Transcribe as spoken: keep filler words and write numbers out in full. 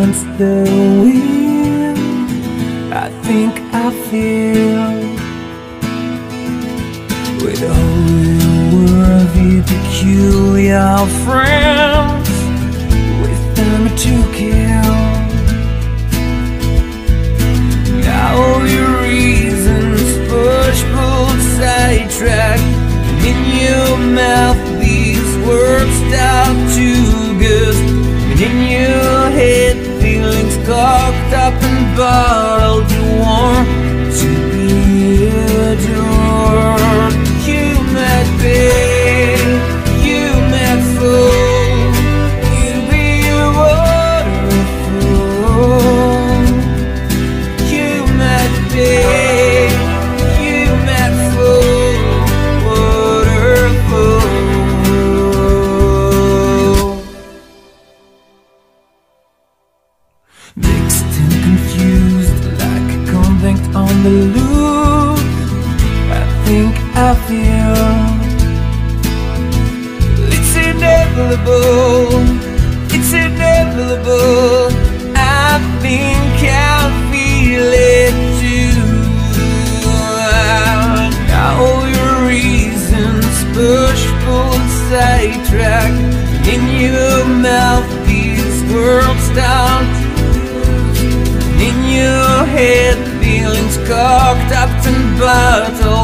against the wind, I think I feel with all your worthy, peculiar friends with them to kill. Now all your reasons push, pulled, sidetrack, and in your mouth these words start to gust, and in your head feelings cocked up and bottled. You want to be adored. You might be, you might fall, you be a waterfall. You might be, you might fall, waterfall. Mixed and confused like a convict on the loose, I think I feel it's inevitable, it's inevitable. I think I feel it too. Now all your reasons push, pull, sidetrack, in your mouth these words start. In your head feelings cocked up and bottled.